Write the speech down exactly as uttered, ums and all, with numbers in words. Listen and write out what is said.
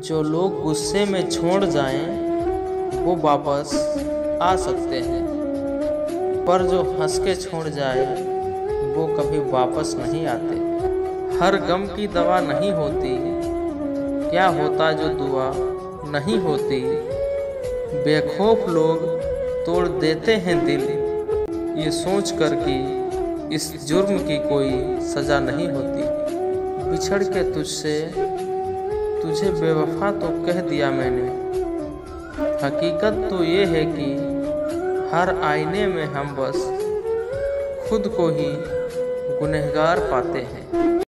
जो लोग गुस्से में छोड़ जाएं वो वापस आ सकते हैं, पर जो हंस के छोड़ जाए वो कभी वापस नहीं आते। हर गम की दवा नहीं होती, क्या होता जो दुआ नहीं होती। बेखौफ लोग तोड़ देते हैं दिल, ये सोच कर कि इस जुर्म की कोई सज़ा नहीं होती। बिछड़ के तुझसे तुझे बेवफा तो कह दिया मैंने, हकीकत तो ये है कि हर आईने में हम बस खुद को ही गुनहगार पाते हैं।